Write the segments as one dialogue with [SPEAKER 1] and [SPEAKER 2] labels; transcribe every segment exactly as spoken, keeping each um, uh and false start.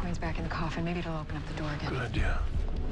[SPEAKER 1] coin's back in the coffin. Maybe it'll open up the door again.
[SPEAKER 2] Good idea.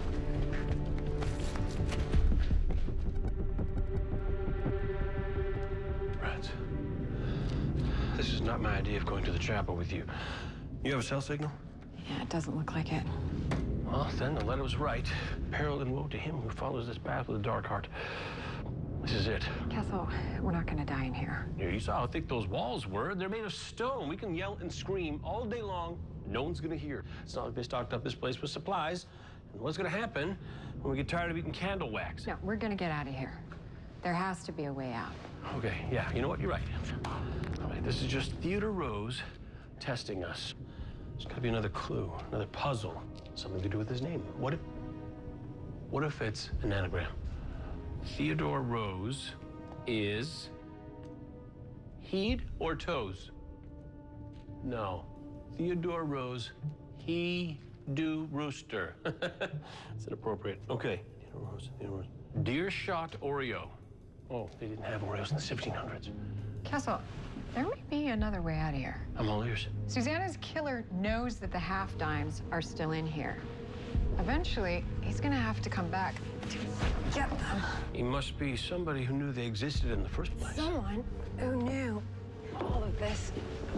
[SPEAKER 2] Rats. This is not my idea of going to the chapel with you. You have a cell signal?
[SPEAKER 1] Yeah, it doesn't look like it.
[SPEAKER 2] Well, then the letter was right. Peril and woe to him who follows this path with a dark heart. This is it.
[SPEAKER 1] Castle, we're not gonna die in here.
[SPEAKER 2] Yeah, you saw how thick those walls were. They're made of stone. We can yell and scream all day long. No one's gonna hear. It's not like they stocked up this place with supplies. And what's gonna happen when we get tired of eating candle wax?
[SPEAKER 1] No, we're gonna get out of here. There has to be a way out.
[SPEAKER 2] Okay, yeah, you know what? You're right. All right, this is just Theodore Rose testing us. There's gotta be another clue, another puzzle, something to do with his name. What if, what if it's an anagram? Theodore Rose is heed or toes? No. Theodore Rose, he do rooster. It's inappropriate. Okay. Theodore Rose, Theodore Rose. Deer shot Oreo. Oh, they didn't have Oreos in the seventeen hundreds.
[SPEAKER 1] Castle, there may be another way out of here.
[SPEAKER 2] I'm all ears.
[SPEAKER 1] Susanna's killer knows that the half dimes are still in here. Eventually, he's gonna have to come back to get them.
[SPEAKER 2] He must be somebody who knew they existed in the first place.
[SPEAKER 1] Someone who knew all of this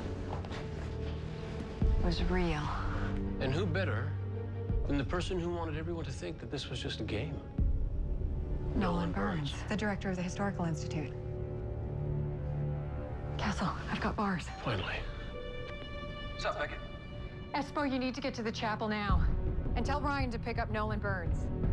[SPEAKER 1] was real.
[SPEAKER 2] And who better than the person who wanted everyone to think that this was just a game?
[SPEAKER 1] Nolan Burns, the director of the Historical Institute. Castle, I've got bars.
[SPEAKER 2] Finally. What's up, Beckett?
[SPEAKER 1] Espo, you need to get to the chapel now. And tell Ryan to pick up Nolan Burns.